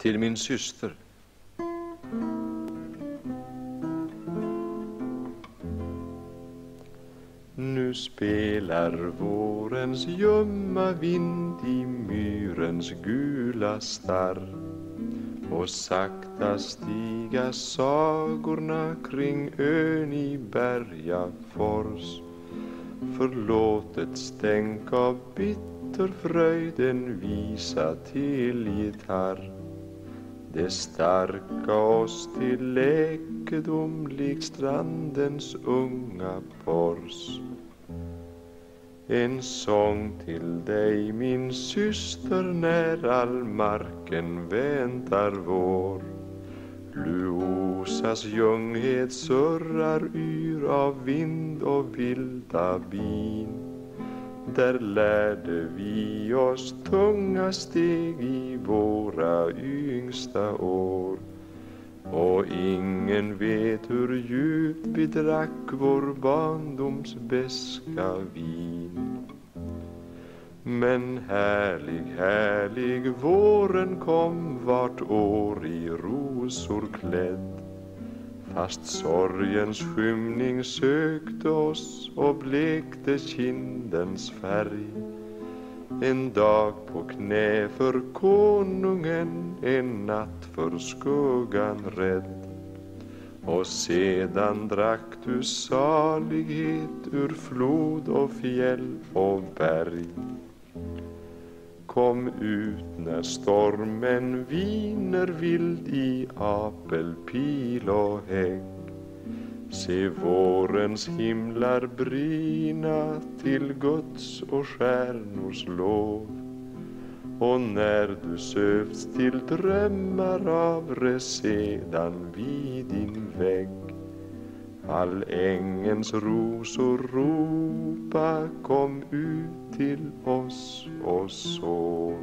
Till min syster. Nu spelar vårens ljumma vind i myrens gula starr, och sakta stiga sagorna kring ön i Bergafors. Förlåtet stänk av bitterfröjden visa till gitarr. Det starka oss till läkedom lik strandens unga pors. En sång till dig, min syster, när all marken väntar vår. Luosas ljunghet surrar yr av vind och vilda bin. Där lärde vi oss tunga steg i våra yngsta år. Och ingen vet hur djupt vi drack vår barndoms beska vin. Men härlig, härlig våren kom vart år i rosor klädd. Fast sorgens skymning sökte oss och blekte kindens färg. En dag på knä för konungen, en natt för skuggan rädd. Och sedan drack du salighet ur flod och fjäll och berg. Kom ut när stormen viner vild i apelpil och hägg. Se vårens himlar bryna till Guds och stjärnors lov. Och när du sövs till drömmar av sedan vid din vägg, all ängens rosor ropa, kom ut till oss och sov.